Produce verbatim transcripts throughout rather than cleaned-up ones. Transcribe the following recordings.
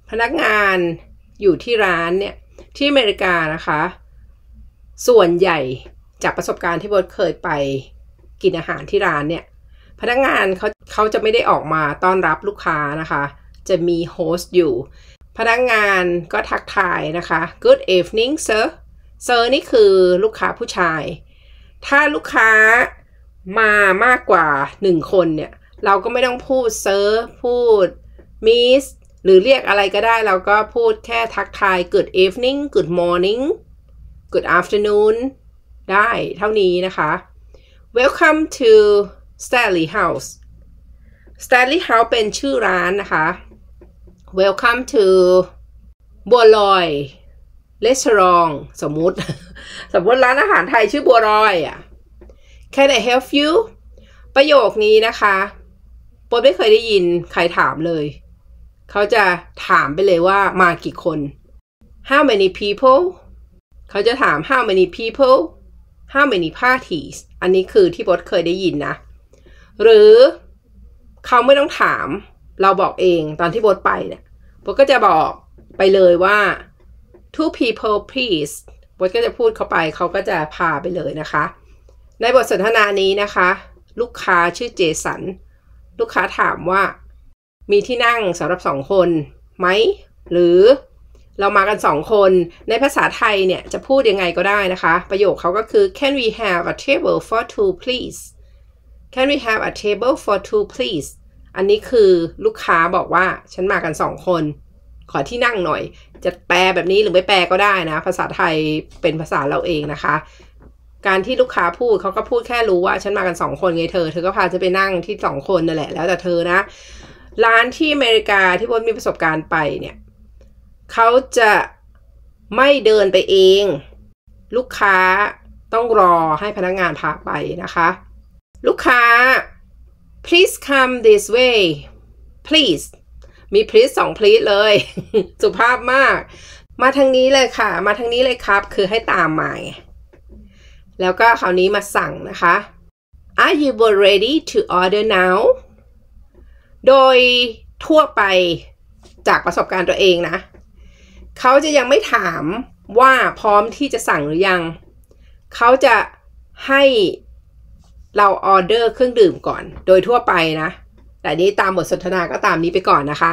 พนักงานอยู่ที่ร้านเนี่ยที่อเมริกานะคะส่วนใหญ่จากประสบการณ์ที่โบทเคยไปกินอาหารที่ร้านเนี่ยพนักงานเขาเขาจะไม่ได้ออกมาต้อนรับลูกค้านะคะจะมีโฮสต์อยู่พนักงานก็ทักทายนะคะ Good evening sir sir นี่คือลูกค้าผู้ชายถ้าลูกค้ามามากกว่าหนึ่งคนเนี่ยเราก็ไม่ต้องพูด sir พูด miss หรือเรียกอะไรก็ได้เราก็พูดแค่ทักทาย Good evening Good morning Good afternoon ได้เท่านี้นะคะ Welcome to Stanley House Stanley House เป็นชื่อร้านนะคะ Welcome to บัวลอย Restaurant สมมุติ สมมติร้านอาหารไทยชื่อบัวลอยอ่ะ Can I help you ประโยคนี้นะคะโบไม่เคยได้ยินใครถามเลยเขาจะถามไปเลยว่ามากี่คน How many people เขาจะถาม How many people How many parties อันนี้คือที่โบเคยได้ยินนะหรือเขาไม่ต้องถามเราบอกเองตอนที่โบไปเนี่ยโบก็จะบอกไปเลยว่า two people please โบก็จะพูดเข้าไปเขาก็จะพาไปเลยนะคะในบทสนทนานี้นะคะลูกค้าชื่อเจสันลูกค้าถามว่ามีที่นั่งสำหรับสองคนไหมหรือเรามากันสองคนในภาษาไทยเนี่ยจะพูดยังไงก็ได้นะคะประโยคเขาก็คือ Can we have a table for two please Can we have a table for two please อันนี้คือลูกค้าบอกว่าฉันมากันสองคนขอที่นั่งหน่อยจะแปลแบบนี้หรือไม่แปลก็ได้นะภาษาไทยเป็นภาษาเราเองนะคะการที่ลูกค้าพูดเขาก็พูดแค่รู้ว่าฉันมากันสองคนไงเธอเธอก็พาจะไปนั่งที่สองคนนั่นแหละแล้วแต่เธอนะร้านที่อเมริกาที่โบมีประสบการณ์ไปเนี่ยเขาจะไม่เดินไปเองลูกค้าต้องรอให้พนักงานพาไปนะคะลูกค้า please come this way please มี please สอง please เลย สุภาพมากมาทางนี้เลยค่ะมาทางนี้เลยครับคือให้ตามมาแล้วก็คราวนี้มาสั่งนะคะ Are you ready to order now โดยทั่วไปจากประสบการณ์ตัวเองนะเขาจะยังไม่ถามว่าพร้อมที่จะสั่งหรือยังเขาจะให้เราออเดอร์เครื่องดื่มก่อนโดยทั่วไปนะแต่นี้ตามบทสนทนาก็ตามนี้ไปก่อนนะคะ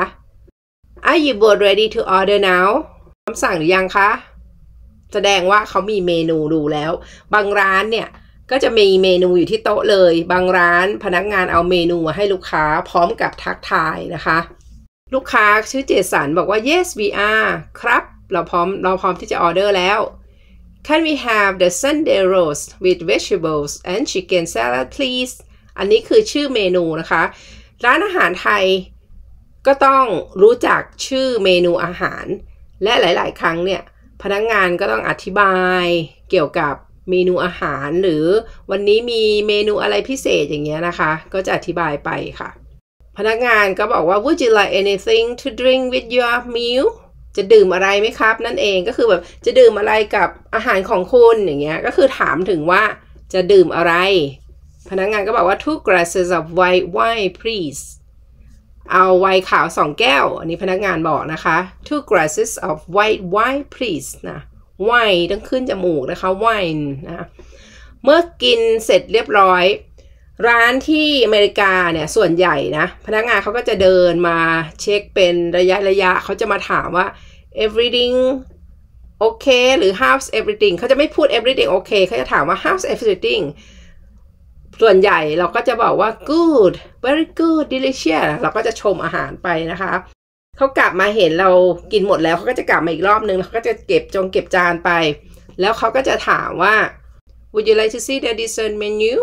Are you ready to order now พร้อมสั่งหรือยังคะแสดงว่าเขามีเมนูดูแล้วบางร้านเนี่ยก็จะมีเมนูอยู่ที่โต๊ะเลยบางร้านพนักงานเอาเมนูมาให้ลูกค้าพร้อมกับทักทายนะคะลูกค้าชื่อเจสันบอกว่า yes we are ครับเราพร้อมเราพร้อมที่จะออเดอร์แล้ว Can we have the Sunday roast with vegetables and chicken salad please อันนี้คือชื่อเมนูนะคะร้านอาหารไทยก็ต้องรู้จักชื่อเมนูอาหารและหลายๆครั้งเนี่ยพนักงานก็ต้องอธิบายเกี่ยวกับเมนูอาหารหรือวันนี้มีเมนูอะไรพิเศษอย่างเงี้ยนะคะก็จะอธิบายไปค่ะพนักงานก็บอกว่า Would you like anything to drink with your meal จะดื่มอะไรไหมครับนั่นเองก็คือแบบจะดื่มอะไรกับอาหารของคุณอย่างเงี้ยก็คือถามถึงว่าจะดื่มอะไรพนักงานก็บอกว่า two glasses of white wine please เอาไวน์ขาวสองแก้วอันนี้พนักงานบอกนะคะ two glasses of white wine please นะไวน์ต้องขึ้นจมูกนะคะไวน์นะเมื่อกินเสร็จเรียบร้อยร้านที่อเมริกาเนี่ยส่วนใหญ่นะพนักงานเขาก็จะเดินมาเช็คเป็นระยะระยะเขาจะมาถามว่า everything okay หรือ how's everything เขาจะไม่พูด everything okay เขาจะถามว่า how's everything ส่วนใหญ่เราก็จะบอกว่า good very good delicious เราก็จะชมอาหารไปนะคะเขากลับมาเห็นเรากินหมดแล้วเขาก็จะกลับมาอีกรอบนึงแล้วเขาก็จะเก็บจงเก็บจานไปแล้วเขาก็จะถามว่า would you like to see the dessert menu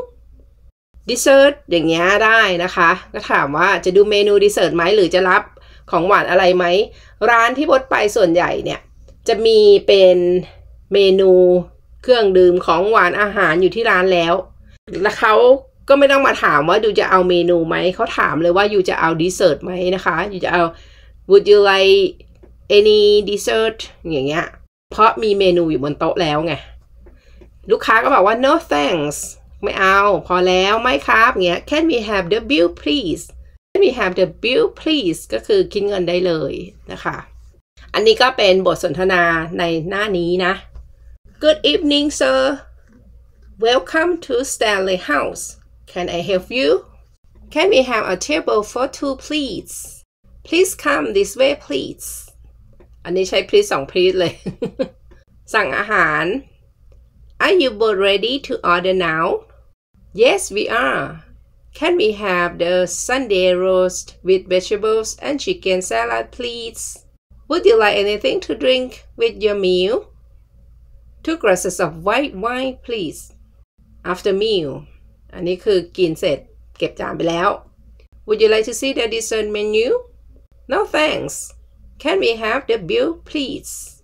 dessert อย่างเงี้ยได้นะคะก็ถามว่าจะดูเมนู dessert ไหมหรือจะรับของหวานอะไรไหมร้านที่บดไปส่วนใหญ่เนี่ยจะมีเป็นเมนูเครื่องดื่มของหวานอาหารอยู่ที่ร้านแล้วแล้วเขาก็ไม่ต้องมาถามว่าดูจะเอาเมนูไหมเขาถามเลยว่าอยู่จะเอา dessert ไหมนะคะอยู่จะเอาWould you like any dessert อย่างเงี้ยเพราะมีเมนูอยู่บนโต๊ะแล้วไงลูกค้าก็บอกว่า no thanks ไม่เอาพอแล้วไม่ครับเงี้ย Can we have the bill please Can we have the bill please ก็คือคิดเงินได้เลยนะคะอันนี้ก็เป็นบทสนทนาในหน้านี้นะ Good evening sir Welcome to Stanley House Can I help you Can we have a table for two please Please come this way please อันนี้ใช้ please สอง please เลย สั่งอาหาร Are you both ready to order now Yes we are Can we have the Sunday roast with vegetables and chicken salad please Would you like anything to drink with your meal Two glasses of white wine please After meal อันนี้คือกินเสร็จเก็บจานไปแล้ว Would you like to see the dessert menu No thanks Can we have the bill please